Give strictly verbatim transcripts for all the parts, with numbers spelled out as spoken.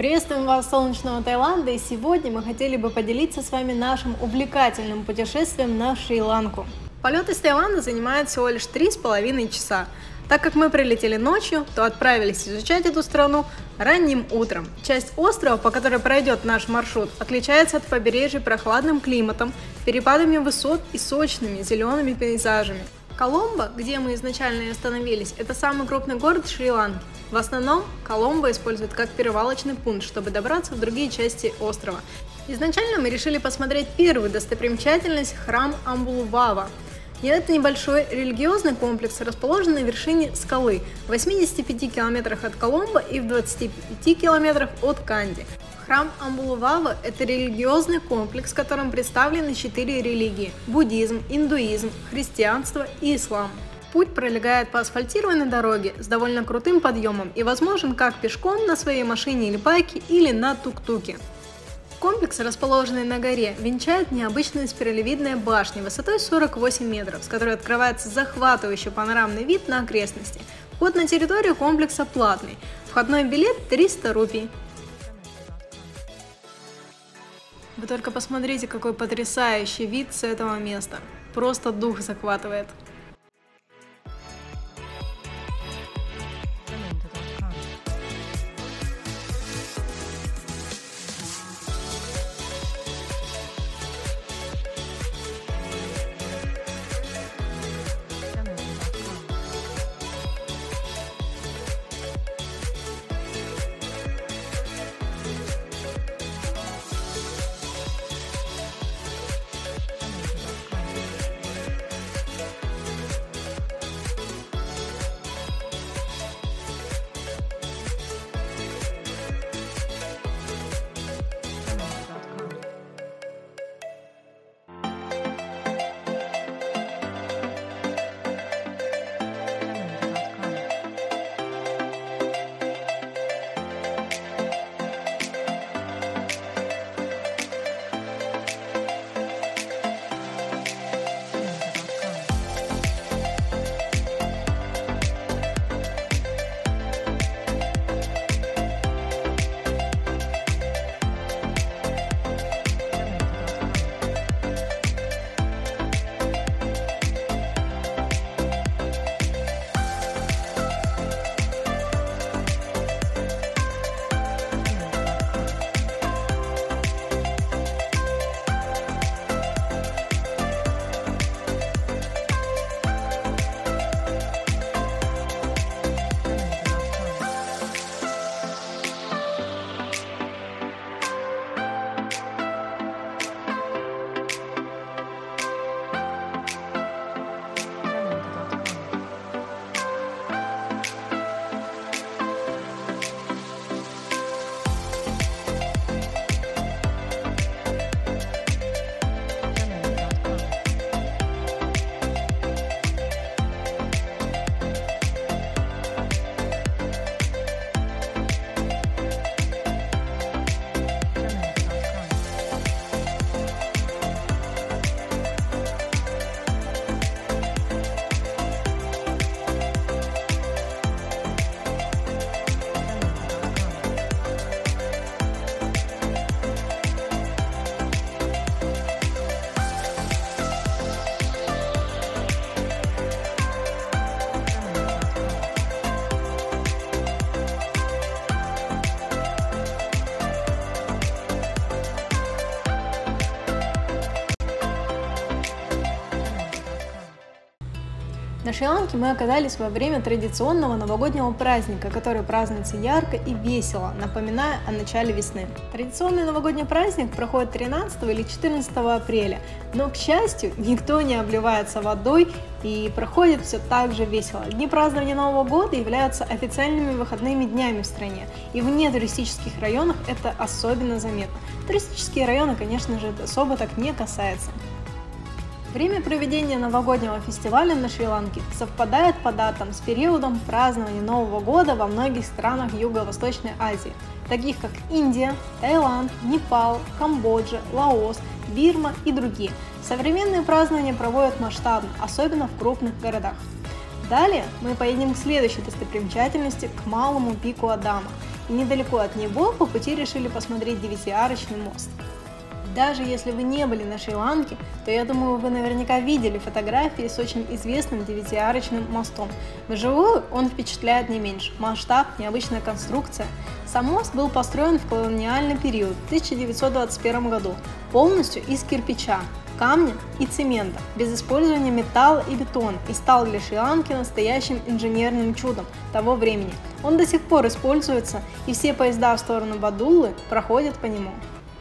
Приветствуем вас с солнечного Таиланда, и сегодня мы хотели бы поделиться с вами нашим увлекательным путешествием на Шри-Ланку. Полет из Таиланда занимает всего лишь три с половиной часа. Так как мы прилетели ночью, то отправились изучать эту страну ранним утром. Часть острова, по которой пройдет наш маршрут, отличается от побережья прохладным климатом, перепадами высот и сочными зелеными пейзажами. Коломбо, где мы изначально и остановились, это самый крупный город Шри-Ланки. В основном Коломбо используют как перевалочный пункт, чтобы добраться в другие части острова. Изначально мы решили посмотреть первую достопримечательность – храм Амбулвава. И это небольшой религиозный комплекс, расположенный на вершине скалы в восьмидесяти пяти километрах от Коломбо и в двадцати пяти километрах от Канди. Храм Амбулвава – это религиозный комплекс, в котором представлены четыре религии – буддизм, индуизм, христианство и ислам. Путь пролегает по асфальтированной дороге с довольно крутым подъемом и возможен как пешком на своей машине или байке, или на тук-туке. Комплекс, расположенный на горе, венчает необычная спиралевидная башня высотой сорок восемь метров, с которой открывается захватывающий панорамный вид на окрестности. Вход на территорию комплекса платный. Входной билет триста рупий. Вы только посмотрите, какой потрясающий вид с этого места. Просто дух захватывает. На Шри-Ланке мы оказались во время традиционного новогоднего праздника, который празднуется ярко и весело, напоминая о начале весны. Традиционный новогодний праздник проходит тринадцатого или четырнадцатого апреля, но, к счастью, никто не обливается водой и проходит все так же весело. Дни празднования Нового года являются официальными выходными днями в стране, и в нетуристических районах это особенно заметно. Туристические районы, конечно же, это особо так не касается. Время проведения новогоднего фестиваля на Шри-Ланке совпадает по датам с периодом празднования Нового года во многих странах Юго-Восточной Азии, таких как Индия, Таиланд, Непал, Камбоджа, Лаос, Бирма и другие. Современные празднования проводят масштабно, особенно в крупных городах. Далее мы поедем к следующей достопримечательности, к Малому пику Адама. и недалеко от него по пути решили посмотреть девятиарочный мост. Даже если вы не были на Шри-Ланке, то я думаю, вы наверняка видели фотографии с очень известным девятиарочным мостом. Вживую он впечатляет не меньше. Масштаб, необычная конструкция. Сам мост был построен в колониальный период в тысяча девятьсот двадцать первом году, полностью из кирпича, камня и цемента, без использования металла и бетона, и стал для Шри-Ланки настоящим инженерным чудом того времени. Он до сих пор используется, и все поезда в сторону Бадулы проходят по нему.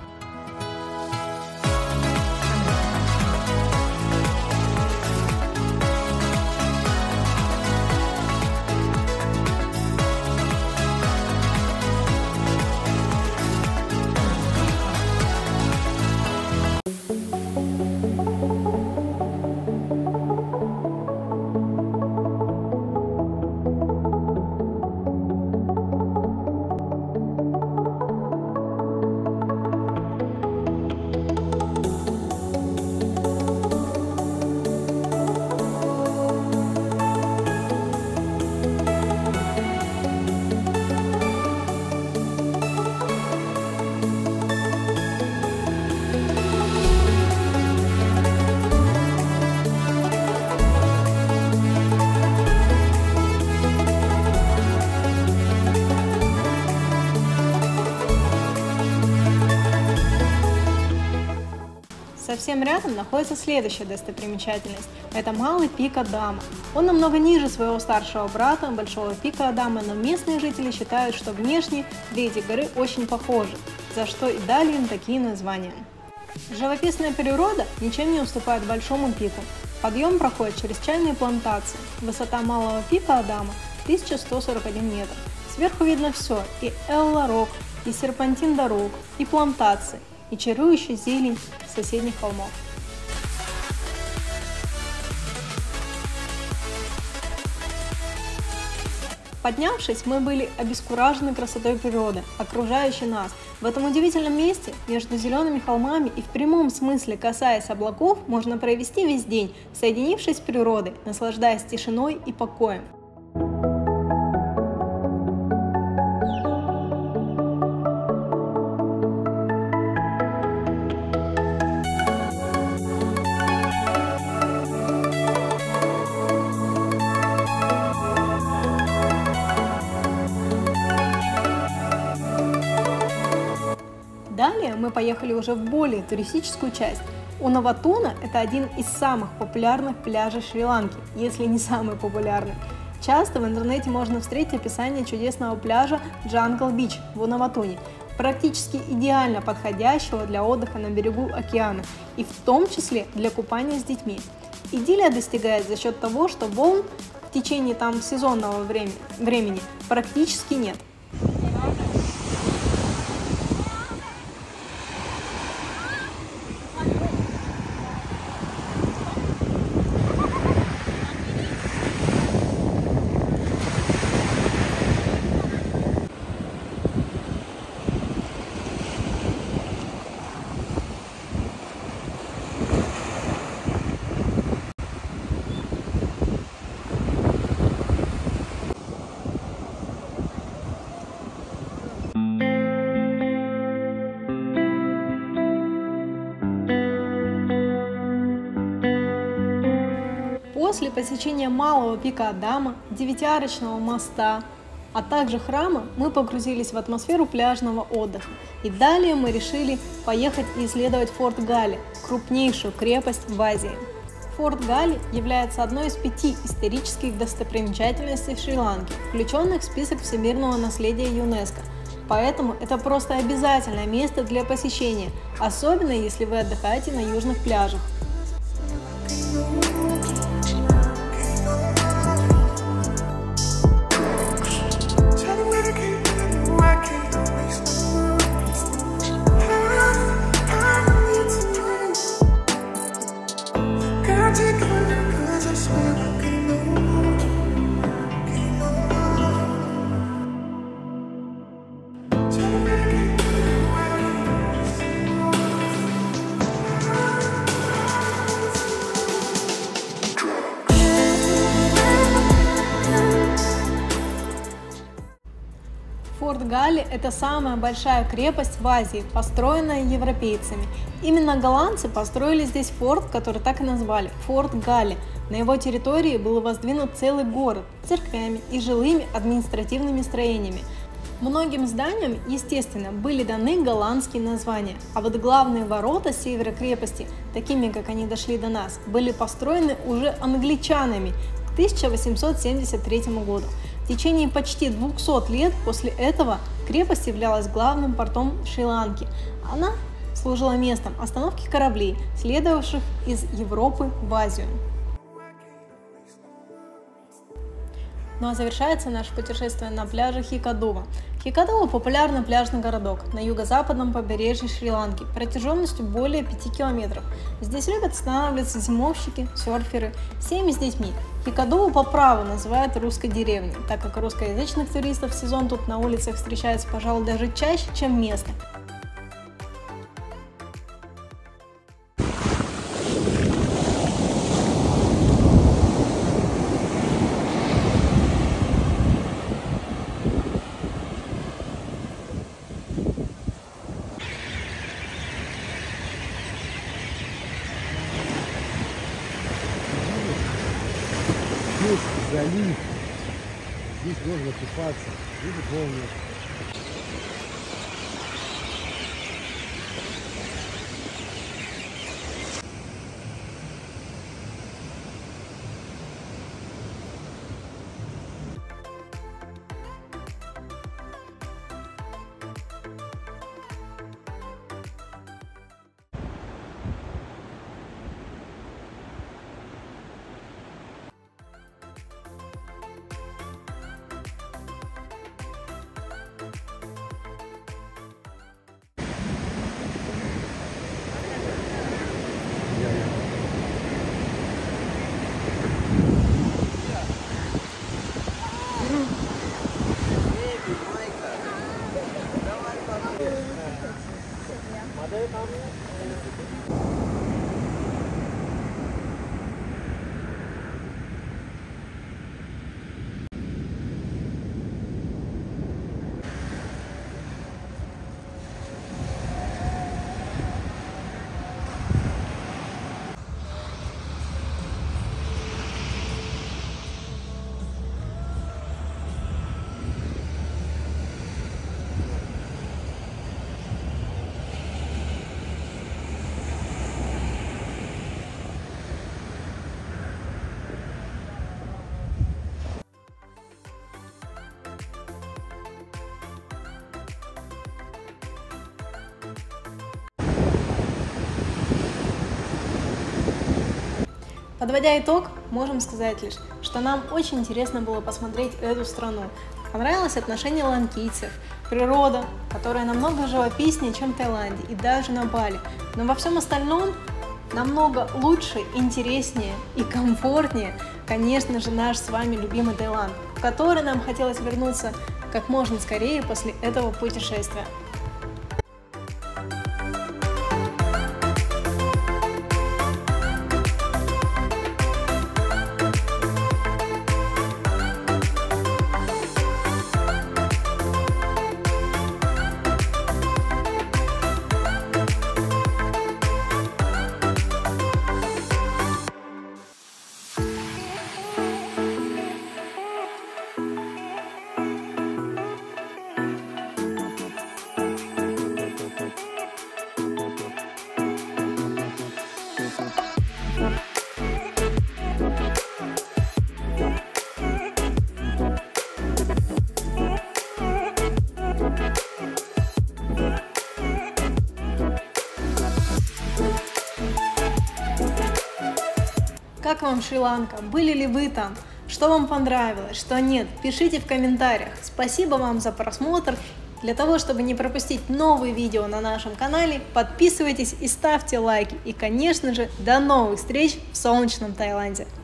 Совсем рядом находится следующая достопримечательность. Это малый пик Адама. Он намного ниже своего старшего брата, большого пика Адама, но местные жители считают, что внешне две эти горы очень похожи, за что и дали им такие названия. Живописная природа ничем не уступает большому пику. Подъем проходит через чайные плантации. Высота малого пика Адама тысяча сто сорок один метр. Сверху видно все: и Элла-Рок, и серпантин дорог, и плантации, и чарующая зелень соседних холмов. Поднявшись, мы были обескуражены красотой природы, окружающей нас. В этом удивительном месте, между зелеными холмами и в прямом смысле касаясь облаков, можно провести весь день, соединившись с природой, наслаждаясь тишиной и покоем. Далее мы поехали уже в более туристическую часть. Унаватуна – это один из самых популярных пляжей Шри-Ланки, если не самый популярный. Часто в интернете можно встретить описание чудесного пляжа Джангл Бич в Унаватуне, практически идеально подходящего для отдыха на берегу океана, и в том числе для купания с детьми. Идиллия достигает за счет того, что волн в течение там сезонного времени, времени практически нет. После посещения малого пика Адама, девятиарочного моста, а также храма, мы погрузились в атмосферу пляжного отдыха. И далее мы решили поехать и исследовать Форт Галли, крупнейшую крепость в Азии. Форт Галли является одной из пяти исторических достопримечательностей Шри-Ланки, включенных в список всемирного наследия ЮНЕСКО. Поэтому это просто обязательное место для посещения, особенно если вы отдыхаете на южных пляжах. Галли – это самая большая крепость в Азии, построенная европейцами. Именно голландцы построили здесь форт, который так и назвали – Форт Галли. На его территории был воздвинут целый город с церквями и жилыми административными строениями. Многим зданиям, естественно, были даны голландские названия, а вот главные ворота севера крепости, такими как они дошли до нас, были построены уже англичанами к тысяча восемьсот семьдесят третьему году. В течение почти двухсот лет после этого крепость являлась главным портом Шри-Ланки. Она служила местом остановки кораблей, следовавших из Европы в Азию. Ну а завершается наше путешествие на пляже Хикадува. Хикадува – популярный пляжный городок на юго-западном побережье Шри-Ланки протяженностью более пяти километров. Здесь любят останавливаться зимовщики, серферы, семьи с детьми. Хикадуву по праву называют русской деревней, так как русскоязычных туристов в сезон тут на улицах встречается, пожалуй, даже чаще, чем местных. Здесь залив, здесь можно купаться, видит волны. Подводя итог, можем сказать лишь, что нам очень интересно было посмотреть эту страну. Понравилось отношение ланкийцев, природа, которая намного живописнее, чем в Таиланде и даже на Бали. Но во всем остальном намного лучше, интереснее и комфортнее, конечно же, наш с вами любимый Таиланд, в который нам хотелось вернуться как можно скорее после этого путешествия. Как вам Шри-Ланка? Были ли вы там? Что вам понравилось, что нет? Пишите в комментариях. Спасибо вам за просмотр. Для того, чтобы не пропустить новые видео на нашем канале, подписывайтесь и ставьте лайки. И, конечно же, до новых встреч в солнечном Таиланде.